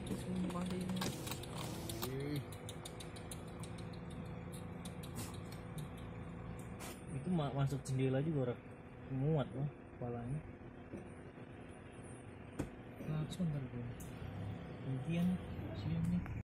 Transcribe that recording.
sumpah deh ini. Itu masuk jendela juga orang muat loh kepalanya. Langsung ntar gue. Kemudian siang nih.